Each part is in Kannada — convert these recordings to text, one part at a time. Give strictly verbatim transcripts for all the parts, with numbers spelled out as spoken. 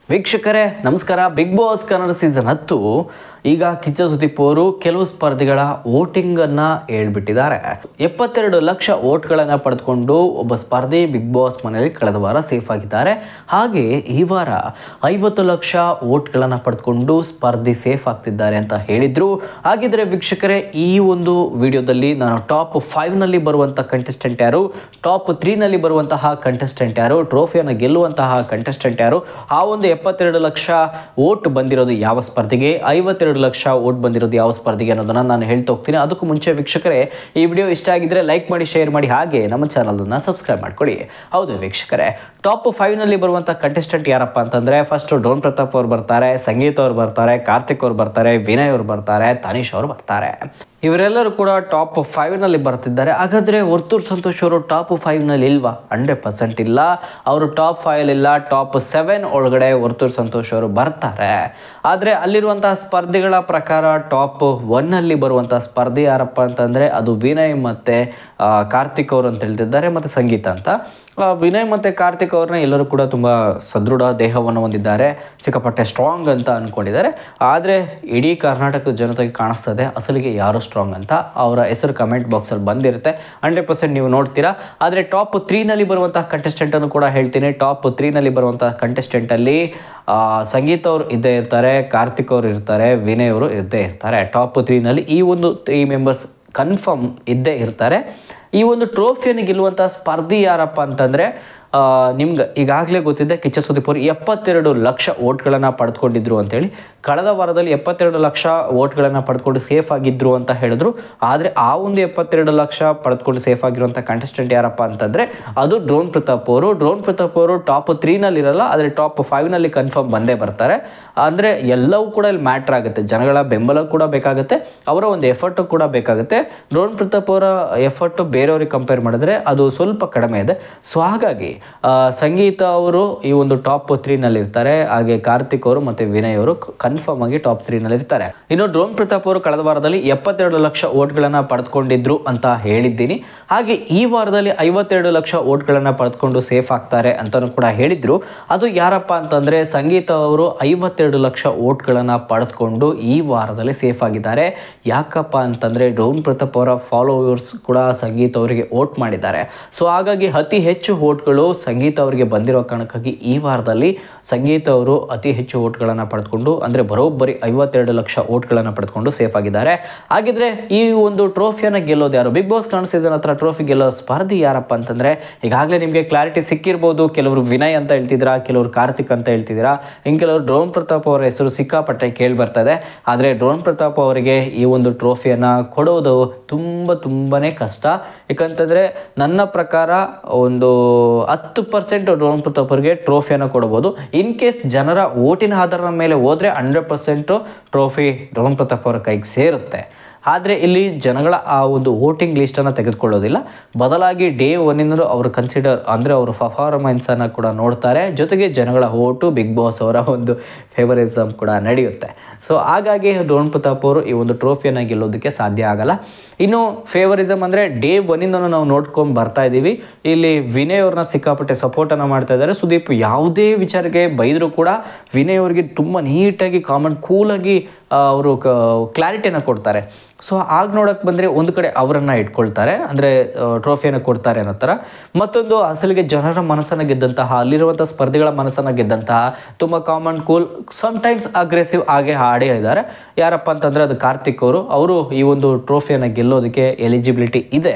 ವೀಕ್ಷಕರೇ ನಮಸ್ಕಾರ. ಬಿಗ್ ಬಾಸ್ ಕನ್ನಡ ಸೀಸನ್ ಹತ್ತು ಈಗ ಕಿಚ್ಚ ಸುದೀಪ್ ಅವರು ಕೆಲವು ಸ್ಪರ್ಧಿಗಳ ವೋಟಿಂಗ್ ಅನ್ನ ಹೇಳ್ಬಿಟ್ಟಿದ್ದಾರೆ. ಎಪ್ಪತ್ತೆರಡು ಲಕ್ಷ ವೋಟ್ಗಳನ್ನ ಪಡೆದುಕೊಂಡು ಒಬ್ಬ ಸ್ಪರ್ಧಿ ಬಿಗ್ ಬಾಸ್ ಮನೆಯಲ್ಲಿ ಕಳೆದ ವಾರ ಸೇಫ್ ಆಗಿದ್ದಾರೆ. ಹಾಗೆ ಈ ವಾರ ಐವತ್ತು ಲಕ್ಷ ವೋಟ್ಗಳನ್ನ ಪಡೆದುಕೊಂಡು ಸ್ಪರ್ಧಿ ಸೇಫ್ ಆಗ್ತಿದ್ದಾರೆ ಅಂತ ಹೇಳಿದ್ರು. ಹಾಗಿದ್ರೆ ವೀಕ್ಷಕರೇ, ಈ ಒಂದು ವಿಡಿಯೋದಲ್ಲಿ ನಾನು ಟಾಪ್ ಫೈವ್ ನಲ್ಲಿ ಬರುವಂತಹ ಕಂಟೆಸ್ಟೆಂಟ್ ಯಾರು, ಟಾಪ್ ತ್ರೀ ನಲ್ಲಿ ಬರುವಂತಹ ಕಂಟೆಸ್ಟೆಂಟ್ ಯಾರು, ಟ್ರೋಫಿಯನ್ನು ಗೆಲ್ಲುವಂತಹ ಕಂಟೆಸ್ಟೆಂಟ್ ಯಾರು, ಆ ಒಂದು ಎಪ್ಪತ್ತೆರಡು ಲಕ್ಷ ವೋಟ್ ಬಂದಿರೋದು ಯಾವ ಸ್ಪರ್ಧೆಗೆ, ಐವತ್ತೆರಡು ಲಕ್ಷ ವೋಟ್ ಬಂದಿರೋದು ಯಾವ ಸ್ಪರ್ಧೆಗೆ ಅನ್ನೋದನ್ನ ನಾನು ಹೇಳ್ತಾ ಹೋಗ್ತೀನಿ. ಅದಕ್ಕೂ ಮುಂಚೆ ವೀಕ್ಷಕರೇ, ಈ ವಿಡಿಯೋ ಇಷ್ಟ ಆಗಿದ್ರೆ ಲೈಕ್ ಮಾಡಿ, ಶೇರ್ ಮಾಡಿ, ಹಾಗೆ ನಮ್ಮ ಚಾನಲ್ ಅನ್ನ ಸಬ್ಸ್ಕ್ರೈಬ್ ಮಾಡ್ಕೊಳ್ಳಿ. ಹೌದು ವೀಕ್ಷಕರೇ, ಟಾಪ್ ಫೈವ್ ನಲ್ಲಿ ಬರುವಂತಹ ಕಂಟೆಸ್ಟೆಂಟ್ ಯಾರಪ್ಪ ಅಂತಂದ್ರೆ, ಫಸ್ಟ್ ಡ್ರೋನ್ ಪ್ರತಾಪ್ ಅವರು ಬರ್ತಾರೆ, ಸಂಗೀತ ಅವರು ಬರ್ತಾರೆ, ಕಾರ್ತಿಕ್ ಅವರು ಬರ್ತಾರೆ, ವಿನಯ್ ಅವರು ಬರ್ತಾರೆ, ತನಿಷ್ ಅವರು ಬರ್ತಾರೆ. ಇವರೆಲ್ಲರೂ ಕೂಡ ಟಾಪ್ ಫೈವ್ ನಲ್ಲಿ ಬರ್ತಿದ್ದಾರೆ. ಹಾಗಾದ್ರೆ ವರ್ತೂರ್ ಸಂತೋಷ್ ಅವರು ಟಾಪ್ ಫೈವ್ ನಲ್ಲಿ ಇಲ್ವಾ? ಹಂಡ್ರೆಡ್ ಪರ್ಸೆಂಟ್ ಇಲ್ಲ. ಅವರು ಟಾಪ್ ಫೈವ್ ಇಲ್ಲ, ಟಾಪ್ ಸೆವೆನ್ ಒಳಗಡೆ ವರ್ತೂರ್ ಸಂತೋಷ್ ಅವರು ಬರ್ತಾರೆ. ಆದ್ರೆ ಅಲ್ಲಿರುವಂತಹ ಸ್ಪರ್ಧಿಗಳ ಪ್ರಕಾರ ಟಾಪ್ ಒನ್ ಅಲ್ಲಿ ಬರುವಂತಹ ಸ್ಪರ್ಧಿ ಯಾರಪ್ಪ ಅಂತಂದ್ರೆ ಅದು ವಿನಯ್ ಮತ್ತೆ ಕಾರ್ತಿಕ್ ಅವರು ಅಂತ ಹೇಳ್ತಿದ್ದಾರೆ, ಮತ್ತೆ ಸಂಗೀತ ಅಂತ. ವಿನಯ್ ಮತ್ತು ಕಾರ್ತಿಕ್ ಅವ್ರನ್ನ ಎಲ್ಲರೂ ಕೂಡ ತುಂಬ ಸದೃಢ ದೇಹವನ್ನು ಹೊಂದಿದ್ದಾರೆ, ಸಿಕ್ಕಾಪಟ್ಟೆ ಸ್ಟ್ರಾಂಗ್ ಅಂತ ಅಂದ್ಕೊಂಡಿದ್ದಾರೆ. ಆದರೆ ಇಡೀ ಕರ್ನಾಟಕದ ಜನತೆಗೆ ಕಾಣಿಸ್ತದೆ ಅಸಲಿಗೆ ಯಾರು ಸ್ಟ್ರಾಂಗ್ ಅಂತ. ಅವರ ಹೆಸರು ಕಮೆಂಟ್ ಬಾಕ್ಸಲ್ಲಿ ಬಂದಿರುತ್ತೆ, ಹಂಡ್ರೆಡ್ ಪರ್ಸೆಂಟ್ ನೀವು ನೋಡ್ತೀರಾ. ಆದರೆ ಟಾಪ್ ತ್ರೀನಲ್ಲಿ ಬರುವಂತಹ ಕಂಟೆಸ್ಟೆಂಟನ್ನು ಕೂಡ ಹೇಳ್ತೀನಿ. ಟಾಪ್ ತ್ರೀನಲ್ಲಿ ಬರುವಂತಹ ಕಂಟೆಸ್ಟೆಂಟಲ್ಲಿ ಸಂಗೀತ ಅವರು ಇದ್ದೇ ಇರ್ತಾರೆ, ಕಾರ್ತಿಕ್ ಅವರು ಇರ್ತಾರೆ, ವಿನಯ್ ಅವರು ಇದ್ದೇ ಇರ್ತಾರೆ. ಟಾಪ್ ತ್ರೀನಲ್ಲಿ ಈ ಒಂದು ತ್ರೀ ಮೆಂಬರ್ಸ್ ಕನ್ಫರ್ಮ್ ಇದ್ದೇ ಇರ್ತಾರೆ. ಈ ಒಂದು ಟ್ರೋಫಿಯನ್ನು ಗೆಲ್ಲುವಂಥ ಸ್ಪರ್ಧಿ ಯಾರಪ್ಪ ಅಂತಂದರೆ, ನಿಮ್ಗೆ ಈಗಾಗಲೇ ಗೊತ್ತಿದೆ ಕಿಚ್ಚ ಸುದೀಪ್ ಅವರು ಎಪ್ಪತ್ತೆರಡು ಲಕ್ಷ ವೋಟ್ಗಳನ್ನು ಪಡೆದುಕೊಂಡಿದ್ರು ಅಂತೇಳಿ. ಕಳೆದ ವಾರದಲ್ಲಿ ಎಪ್ಪತ್ತೆರಡು ಲಕ್ಷ ವೋಟ್ಗಳನ್ನು ಪಡೆದುಕೊಂಡು ಸೇಫ್ ಆಗಿದ್ರು ಅಂತ ಹೇಳಿದ್ರು. ಆದರೆ ಆ ಒಂದು ಎಪ್ಪತ್ತೆರಡು ಲಕ್ಷ ಪಡೆದುಕೊಂಡು ಸೇಫ್ ಆಗಿರುವಂಥ ಕಂಟೆಸ್ಟೆಂಟ್ ಯಾರಪ್ಪ ಅಂತಂದರೆ ಅದು ಡ್ರೋನ್ ಪ್ರತಾಪ್ ಅವರು. ಡ್ರೋನ್ ಪ್ರತಾಪ್ ಅವರು ಟಾಪ್ ತ್ರೀನಲ್ಲಿ ಇರಲ್ಲ, ಆದರೆ ಟಾಪ್ ಫೈವ್ನಲ್ಲಿ ಕನ್ಫರ್ಮ್ ಬಂದೇ ಬರ್ತಾರೆ. ಅಂದರೆ ಎಲ್ಲವೂ ಕೂಡ ಇಲ್ಲಿ ಮ್ಯಾಟ್ರ್ ಆಗುತ್ತೆ, ಜನಗಳ ಬೆಂಬಲ ಕೂಡ ಬೇಕಾಗುತ್ತೆ, ಅವರ ಒಂದು ಎಫರ್ಟು ಕೂಡ ಬೇಕಾಗುತ್ತೆ. ಡ್ರೋನ್ ಪ್ರತಾಪ್ ಅವರ ಎಫರ್ಟು ಬೇರೆಯವ್ರಿಗೆ ಕಂಪೇರ್ ಮಾಡಿದ್ರೆ ಅದು ಸ್ವಲ್ಪ ಕಡಿಮೆ ಇದೆ. ಸೊ ಹಾಗಾಗಿ ಸಂಗೀತ ಅವರು ಈ ಒಂದು ಟಾಪ್ ತ್ರೀನಲ್ಲಿ ಇರ್ತಾರೆ. ಹಾಗೆ ಕಾರ್ತಿಕ್ ಅವರು ಮತ್ತೆ ವಿನಯ್ ಅವರು ಕನ್ಫರ್ಮ್ ಆಗಿ ಟಾಪ್ ತ್ರೀನಲ್ಲಿ ಇರ್ತಾರೆ. ಇನ್ನು ಡ್ರೋನ್ ಪ್ರತಾಪ್ ಅವರು ಕಳೆದ ವಾರದಲ್ಲಿ ಎಪ್ಪತ್ತೆರಡು ಲಕ್ಷ ವೋಟ್ಗಳನ್ನ ಪಡೆದುಕೊಂಡಿದ್ರು ಅಂತ ಹೇಳಿದ್ದೀನಿ. ಹಾಗೆ ಈ ವಾರದಲ್ಲಿ ಐವತ್ತೆರಡು ಲಕ್ಷ ವೋಟ್ಗಳನ್ನ ಪಡೆದುಕೊಂಡು ಸೇಫ್ ಆಗ್ತಾರೆ ಅಂತಾನು ಕೂಡ ಹೇಳಿದ್ರು. ಅದು ಯಾರಪ್ಪ ಅಂತಂದ್ರೆ ಸಂಗೀತ ಅವರು ಐವತ್ತೆರಡು ಲಕ್ಷ ವೋಟ್ಗಳನ್ನ ಪಡೆದುಕೊಂಡು ಈ ವಾರದಲ್ಲಿ ಸೇಫ್ ಆಗಿದ್ದಾರೆ. ಯಾಕಪ್ಪ ಅಂತಂದ್ರೆ ಡ್ರೋನ್ ಪ್ರತಾಪ್ ಅವರ ಫಾಲೋವರ್ಸ್ ಕೂಡ ಸಂಗೀತ ಅವರಿಗೆ ವೋಟ್ ಮಾಡಿದ್ದಾರೆ. ಸೊ ಹಾಗಾಗಿ ಅತಿ ಹೆಚ್ಚು ವೋಟ್ಗಳು ಸಂಗೀತ ಅವರಿಗೆ ಬಂದಿರೋ ಕಾರಣಕ್ಕಾಗಿ ಈ ವಾರದಲ್ಲಿ ಸಂಗೀತ ಅವರು ಅತಿ ಹೆಚ್ಚು ವೋಟ್ಗಳನ್ನು ಪಡೆದುಕೊಂಡು ಅಂದರೆ ಬರೋಬ್ಬರಿ ಐವತ್ತೆರಡು ಲಕ್ಷ ವೋಟ್ಗಳನ್ನು ಪಡೆದುಕೊಂಡು ಸೇಫ್ ಆಗಿದ್ದಾರೆ. ಹಾಗಿದ್ರೆ ಈ ಒಂದು ಟ್ರೋಫಿಯನ್ನು ಗೆಲ್ಲೋದು ಯಾರು? ಬಿಗ್ ಬಾಸ್ ಕನ್ನಡ ಸೀಸನ್ ಹತ್ರ ಟ್ರೋಫಿ ಗೆಲ್ಲೋ ಸ್ಪರ್ಧಿ ಯಾರಪ್ಪ ಅಂತಂದ್ರೆ ಈಗಾಗಲೇ ನಿಮಗೆ ಕ್ಲಾರಿಟಿ ಸಿಕ್ಕಿರ್ಬೋದು. ಕೆಲವರು ವಿನಯ್ ಅಂತ ಹೇಳ್ತಿದ್ದೀರಾ, ಕೆಲವರು ಕಾರ್ತಿಕ್ ಅಂತ ಹೇಳ್ತಿದ್ದೀರಾ, ಇನ್ನು ಕೆಲವರು ಡ್ರೋನ್ ಪ್ರತಾಪ್ ಅವರ ಹೆಸರು ಸಿಕ್ಕಾಪಟ್ಟೆ ಕೇಳಿ ಬರ್ತಾ ಇದೆ. ಆದರೆ ಡ್ರೋನ್ ಪ್ರತಾಪ್ ಅವರಿಗೆ ಈ ಒಂದು ಟ್ರೋಫಿಯನ್ನು ಕೊಡೋದು ತುಂಬ ತುಂಬಾನೇ ಕಷ್ಟ. ಯಾಕಂತಂದ್ರೆ ನನ್ನ ಪ್ರಕಾರ ಒಂದು ಹತ್ತು ಪರ್ಸೆಂಟ್ ಡ್ರೋನ್ ಪ್ರತಾಪ್ ಅವರಿಗೆ ಟ್ರೋಫಿಯನ್ನು ಕೊಡಬಹುದು. ಇನ್ ಕೇಸ್ ಜನರ ಓಟಿನ ಆಧಾರದ ಮೇಲೆ ಹೋದ್ರೆ hundred percent trophy drone Prathap ಅವರ ಕೈಗೆ ಸೇರುತ್ತೆ. ಆದರೆ ಇಲ್ಲಿ ಜನಗಳ ಆ ಒಂದು ವೋಟಿಂಗ್ ಲಿಸ್ಟನ್ನು ತೆಗೆದುಕೊಳ್ಳೋದಿಲ್ಲ, ಬದಲಾಗಿ ಡೇ ಒನ್ನಿಂದಲೂ ಅವರು ಕನ್ಸಿಡರ್ ಅಂದರೆ ಅವರು ಪರ್ಫಾರ್ಮೆನ್ಸನ್ನು ಕೂಡ ನೋಡ್ತಾರೆ. ಜೊತೆಗೆ ಜನಗಳ ಓಟು ಬಿಗ್ ಬಾಸ್ ಅವರ ಒಂದು ಫೇವರಿಸಮ್ ಕೂಡ ನಡೆಯುತ್ತೆ. ಸೊ ಹಾಗಾಗಿ ಡ್ರೋನ್ ಪ್ರತಾಪ್ ಅವರು ಈ ಒಂದು ಟ್ರೋಫಿಯನ್ನು ಗೆಲ್ಲೋದಕ್ಕೆ ಸಾಧ್ಯ ಆಗಲ್ಲ. ಇನ್ನು ಫೇವರಿಸಮ್ ಅಂದರೆ ಡೇ ಒನ್ನಿಂದನೂ ನಾವು ನೋಡ್ಕೊಂಡು ಬರ್ತಾ ಇದ್ದೀವಿ. ಇಲ್ಲಿ ವಿನಯ್ ಅವ್ರನ್ನ ಸಿಕ್ಕಾಪಟ್ಟೆ ಸಪೋರ್ಟನ್ನು ಮಾಡ್ತಾ ಇದ್ದಾರೆ. ಸುದೀಪ್ ಯಾವುದೇ ವಿಚಾರಕ್ಕೆ ಬೈದರೂ ಕೂಡ ವಿನಯ್ ಅವರಿಗೆ ತುಂಬ ನೀಟಾಗಿ ಕಾಮೆಂಟ್ ಕೂಲಾಗಿ ಅವರು ಕ್ಲಾರಿಟಿಯನ್ನು ಕೊಡ್ತಾರೆ. ಸೊ ಆಗ ನೋಡೋಕೆ ಬಂದರೆ ಒಂದು ಕಡೆ ಅವರನ್ನು ಇಟ್ಕೊಳ್ತಾರೆ, ಅಂದರೆ ಟ್ರೋಫಿಯನ್ನು ಕೊಡ್ತಾರೆ ಅನ್ನೋ ಥರ. ಮತ್ತೊಂದು ಅಸಲಿಗೆ ಜನರ ಮನಸ್ಸನ್ನು ಗೆದ್ದಂತಹ, ಅಲ್ಲಿರುವಂಥ ಸ್ಪರ್ಧಿಗಳ ಮನಸ್ಸನ್ನು ಗೆದ್ದಂತಹ ತುಂಬ ಕಾಮನ್ ಕೂಲ್ ಸಮ್ಟೈಮ್ಸ್ ಅಗ್ರೆಸಿವ್ ಹಾಗೆ ಹಾಡೇ ಇದ್ದಾರೆ. ಯಾರಪ್ಪ ಅಂತಂದರೆ ಅದು ಕಾರ್ತಿಕ್ ಅವರು. ಅವರು ಈ ಒಂದು ಟ್ರೋಫಿಯನ್ನು ಗೆಲ್ಲೋದಕ್ಕೆ ಎಲಿಜಿಬಿಲಿಟಿ ಇದೆ.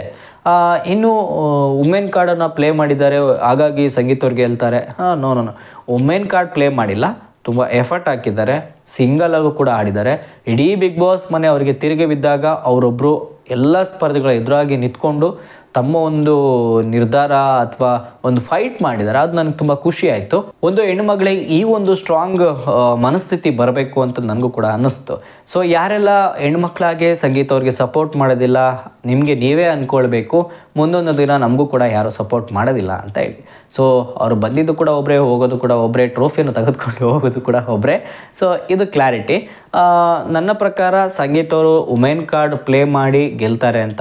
ಇನ್ನು ವುಮೆನ್ ಕಾರ್ಡನ್ನು ಪ್ಲೇ ಮಾಡಿದ್ದಾರೆ, ಹಾಗಾಗಿ ಸಂಗೀತ ಅವ್ರಿಗೆ ಹೇಳ್ತಾರೆ. ಹಾಂ no no women card play ಮಾಡಿಲ್ಲ, ತುಂಬ ಎಫರ್ಟ್ ಹಾಕಿದ್ದಾರೆ, ಸಿಂಗಲ್ ಆಗು ಕೂಡ ಆಡಿದ್ದಾರೆ. ಇಡೀ ಬಿಗ್ ಬಾಸ್ ಮನೆ ಅವರಿಗೆ ತಿರುಗಿ ಬಿದ್ದಾಗ ಅವರೊಬ್ಬರು ಎಲ್ಲ ಸ್ಪರ್ಧೆಗಳ ಎದುರಾಗಿ ನಿಂತ್ಕೊಂಡು ತಮ್ಮ ಒಂದು ನಿರ್ಧಾರ ಅಥವಾ ಒಂದು ಫೈಟ್ ಮಾಡಿದ್ದಾರೆ. ಅದು ನನಗೆ ತುಂಬ ಖುಷಿ ಆಯಿತು. ಒಂದು ಹೆಣ್ಣುಮಗಳಿಗೆ ಈ ಒಂದು ಸ್ಟ್ರಾಂಗ್ ಮನಸ್ಥಿತಿ ಬರಬೇಕು ಅಂತ ನನಗೂ ಕೂಡ ಅನ್ನಿಸ್ತು. ಸೊ ಯಾರೆಲ್ಲ ಹೆಣ್ಮಕ್ಳಾಗೆ ಸಂಗೀತ ಅವ್ರಿಗೆ ಸಪೋರ್ಟ್ ಮಾಡೋದಿಲ್ಲ, ನಿಮಗೆ ನೀವೇ ಅಂದ್ಕೊಳ್ಬೇಕು ಮುಂದೊಂದು ದಿನ ನಮಗೂ ಕೂಡ ಯಾರು ಸಪೋರ್ಟ್ ಮಾಡೋದಿಲ್ಲ ಅಂತ ಹೇಳಿ. ಸೊ ಅವರು ಬಂದಿದ್ದು ಕೂಡ ಒಬ್ಬರೇ, ಹೋಗೋದು ಕೂಡ ಒಬ್ಬರೇ, ಟ್ರೋಫಿಯನ್ನು ತೆಗೆದುಕೊಂಡು ಹೋಗೋದು ಕೂಡ ಒಬ್ಬರೇ. ಸೊ ಇದು ಕ್ಲಾರಿಟಿ. ನನ್ನ ಪ್ರಕಾರ ಸಂಗೀತ ಅವರು ವುಮೆನ್ ಕಾರ್ಡ್ ಪ್ಲೇ ಮಾಡಿ ಗೆಲ್ತಾರೆ ಅಂತಲ್ಲ,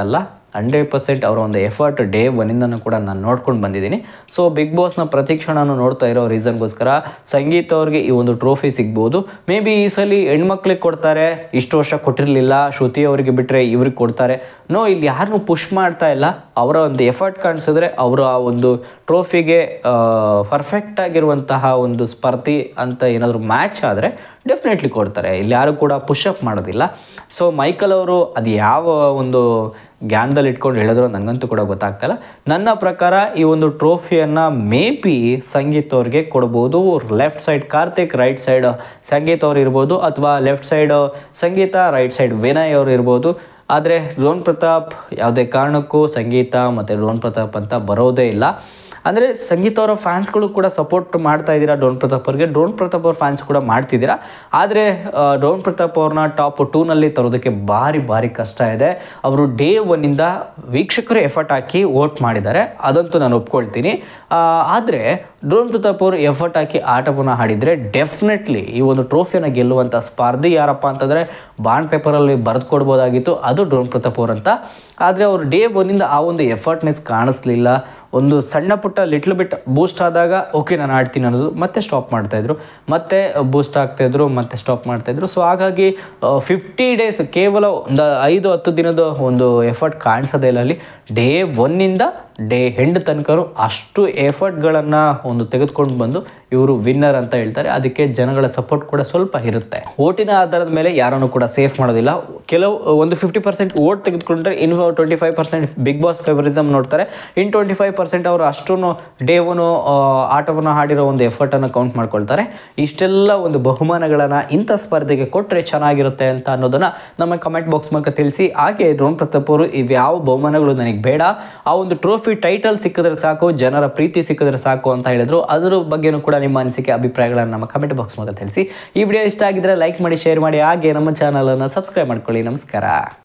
ಹಂಡ್ರೆಡ್ ಪರ್ಸೆಂಟ್ ಅವರ ಒಂದು ಎಫರ್ಟ್ ಡೇ ಒನ್ನಿಂದನೂ ಕೂಡ ನಾನು ನೋಡ್ಕೊಂಡು ಬಂದಿದ್ದೀನಿ. ಸೊ ಬಿಗ್ ಬಾಸ್ನ ಪ್ರತಿ ಕ್ಷಣನೂ ನೋಡ್ತಾ ಇರೋ ರೀಸನ್ಗೋಸ್ಕರ ಸಂಗೀತ ಅವ್ರಿಗೆ ಈ ಒಂದು ಟ್ರೋಫಿ ಸಿಗ್ಬೋದು. ಮೇ ಬಿ ಈ ಸಲ ಹೆಣ್ಮಕ್ಳಿಗೆ ಕೊಡ್ತಾರೆ, ಇಷ್ಟು ವರ್ಷ ಕೊಟ್ಟಿರಲಿಲ್ಲ, ಶ್ರುತಿ ಅವರಿಗೆ ಬಿಟ್ಟರೆ ಇವ್ರಿಗೆ ಕೊಡ್ತಾರೆ. ನೋ, ಇಲ್ಲಿ ಯಾರನ್ನೂ ಪುಷ್ ಮಾಡ್ತಾ ಇಲ್ಲ. ಅವರ ಒಂದು ಎಫರ್ಟ್ ಕಾಣಿಸಿದ್ರೆ ಅವರು ಆ ಒಂದು ಟ್ರೋಫಿಗೆ ಪರ್ಫೆಕ್ಟ್ ಆಗಿರುವಂತಹ ಒಂದು ಸ್ಪರ್ಧಿ ಅಂತ ಏನಾದರೂ ಮ್ಯಾಚ್ ಆದರೆ ಡೆಫಿನೆಟ್ಲಿ ಕೊಡ್ತಾರೆ. ಇಲ್ಲಿ ಯಾರು ಕೂಡ ಪುಷಪ್ ಮಾಡೋದಿಲ್ಲ. ಸೊ ಮೈಕಲ್ ಅವರು ಅದು ಯಾವ ಒಂದು ಗ್ಯಾನ್ದಲ್ಲಿ ಇಟ್ಕೊಂಡು ಹೇಳಿದ್ರು ನನಗಂತೂ ಕೂಡ ಗೊತ್ತಾಗ್ತಾಯಿಲ್ಲ. ನನ್ನ ಪ್ರಕಾರ ಈ ಒಂದು ಟ್ರೋಫಿಯನ್ನು ಮೇ ಬಿ ಸಂಗೀತ್ ಅವ್ರಿಗೆ ಕೊಡ್ಬೋದು. Left side Karthik, right side Sangeeth ಅವ್ರು ಇರ್ಬೋದು, ಅಥವಾ left side Sangeetha, right side Vinay ಅವರು ಇರ್ಬೋದು. ಆದರೆ ಡ್ರೋನ್ ಪ್ರತಾಪ್ ಯಾವುದೇ ಕಾರಣಕ್ಕೂ ಸಂಗೀತ ಮತ್ತು ಡ್ರೋನ್ ಪ್ರತಾಪ್ ಅಂತ ಬರೋದೇ ಇಲ್ಲ. ಅಂದರೆ ಸಂಗೀತ ಅವರ ಫ್ಯಾನ್ಸ್ಗಳು ಕೂಡ ಸಪೋರ್ಟ್ ಮಾಡ್ತಾ ಇದ್ದೀರಾ ಡ್ರೋನ್ ಪ್ರತಾಪ್ ಅವ್ರಿಗೆ, ಡ್ರೋನ್ ಪ್ರತಾಪ್ ಅವ್ರ ಫ್ಯಾನ್ಸ್ ಕೂಡ ಮಾಡ್ತಿದ್ದೀರಾ. ಆದರೆ ಡ್ರೋನ್ ಪ್ರತಾಪ್ ಅವ್ರನ್ನ ಟಾಪ್ ಟೂನಲ್ಲಿ ತರೋದಕ್ಕೆ ಭಾರಿ ಭಾರಿ ಕಷ್ಟ ಇದೆ. ಅವರು ಡೇ ಒನ್ನಿಂದ ವೀಕ್ಷಕರು ಎಫರ್ಟ್ ಹಾಕಿ ವೋಟ್ ಮಾಡಿದ್ದಾರೆ, ಅದಂತೂ ನಾನು ಒಪ್ಕೊಳ್ತೀನಿ. ಆದರೆ ಡ್ರೋನ್ ಪ್ರತಾಪ್ ಅವರು ಎಫರ್ಟ್ ಹಾಕಿ ಆಟವನ್ನು ಆಡಿದರೆ ಡೆಫಿನೆಟ್ಲಿ ಈ ಒಂದು ಟ್ರೋಫಿಯನ್ನು ಗೆಲ್ಲುವಂಥ ಸ್ಪರ್ಧಿ ಯಾರಪ್ಪ ಅಂತಂದರೆ ಬಾಂಡ್ ಪೇಪರಲ್ಲಿ ಬರೆದು ಕೊಡ್ಬೋದಾಗಿತ್ತು, ಅದು ಡ್ರೋನ್ ಪ್ರತಾಪ್ ಅವರಂತ. ಆದರೆ ಅವರು ಡೇ ಒನ್ನಿಂದ ಆ ಒಂದು ಎಫರ್ಟ್ನೆಸ್ ಕಾಣಿಸ್ಲಿಲ್ಲ. ಒಂದು ಸಣ್ಣ ಪುಟ್ಟ ಲಿಟ್ಲ್ ಬಿಟ್ ಬೂಸ್ಟ್ ಆದಾಗ ಓಕೆ ನಾನು ಆಡ್ತೀನಿ ಅನ್ನೋದು, ಮತ್ತೆ ಸ್ಟಾಪ್ ಮಾಡ್ತಾಯಿದ್ರು, ಮತ್ತೆ ಬೂಸ್ಟ್ ಆಗ್ತಾಯಿದ್ರು, ಮತ್ತೆ ಸ್ಟಾಪ್ ಮಾಡ್ತಾಯಿದ್ರು. ಸೊ ಹಾಗಾಗಿ ಫಿಫ್ಟಿ ಡೇಸ್ ಕೇವಲ ಒಂದು ಐದು ಹತ್ತು ದಿನದ ಒಂದು ಎಫರ್ಟ್ ಕಾಣಿಸೋದೇ ಇಲ್ಲ ಅಲ್ಲಿ. ಡೇ ಒನ್ನಿಂದ ಡೇ ಎಂಡ್ ತನಕರು ಅಷ್ಟು ಎಫರ್ಟ್ಗಳನ್ನು ಒಂದು ತೆಗೆದುಕೊಂಡು ಬಂದು ಇವರು ವಿನ್ನರ್ ಅಂತ ಹೇಳ್ತಾರೆ. ಅದಕ್ಕೆ ಜನಗಳ ಸಪೋರ್ಟ್ ಕೂಡ ಸ್ವಲ್ಪ ಇರುತ್ತೆ. ಓಟಿನ ಆಧಾರದ ಮೇಲೆ ಯಾರನ್ನು ಕೂಡ ಸೇಫ್ ಮಾಡೋದಿಲ್ಲ. ಕೆಲವು ಒಂದು ಫಿಫ್ಟಿ ಪರ್ಸೆಂಟ್ ಓಟ್ ತೆಗೆದುಕೊಂಡ್ರೆ ಇನ್ನು twenty five percent Bigg Boss favouritism ನೋಡ್ತಾರೆ. ಇನ್ನು ಟ್ವೆಂಟಿ ಫೈವ್ ಪರ್ಸೆಂಟ್ ಅವರು ಅಷ್ಟು ಡೇ ಒನ್ ಆಟವನ್ನು ಆಡಿರೋ ಒಂದು ಎಫರ್ಟನ್ನು ಕೌಂಟ್ ಮಾಡ್ಕೊಳ್ತಾರೆ. ಇಷ್ಟೆಲ್ಲ ಒಂದು ಬಹುಮಾನಗಳನ್ನು ಇಂಥ ಸ್ಪರ್ಧೆಗೆ ಕೊಟ್ಟರೆ ಚೆನ್ನಾಗಿರುತ್ತೆ ಅಂತ ಅನ್ನೋದನ್ನು ನಮ್ಮ ಕಮೆಂಟ್ ಬಾಕ್ಸ್ ಮೂಲಕ ತಿಳಿಸಿ. ಹಾಗೆ ಡ್ರೋನ್ ಪ್ರತಾಪ್ ಅವರು ಇವ್ಯಾವ ಬಹುಮಾನಗಳು ನನಗೆ ಬೇಡ, ಆ ಒಂದು ಟ್ರೋಫಿ ಟೈಟಲ್ ಸಿಕ್ಕಿದ್ರೆ ಸಾಕು, ಜನರ ಪ್ರೀತಿ ಸಿಕ್ಕಿದ್ರೆ ಸಾಕು ಅಂತ ಹೇಳಿದ್ರು. ಅದರ ಬಗ್ಗೆನೂ ಕೂಡ ನಿಮ್ಮ ಅನಿಸಿಕೆ ಅಭಿಪ್ರಾಯಗಳನ್ನು ನಮ್ಮ ಕಮೆಂಟ್ ಬಾಕ್ಸ್ ಮೂಲಕ ತಿಳಿಸಿ. ಈ ವಿಡಿಯೋ ಇಷ್ಟ ಆಗಿದ್ರೆ ಲೈಕ್ ಮಾಡಿ, ಶೇರ್ ಮಾಡಿ, ಹಾಗೆ ನಮ್ಮ ಚಾನಲನ್ನು ಸಬ್ಸ್ಕ್ರೈಬ್ ಮಾಡ್ಕೊಳ್ಳಿ. ನಮಸ್ಕಾರ.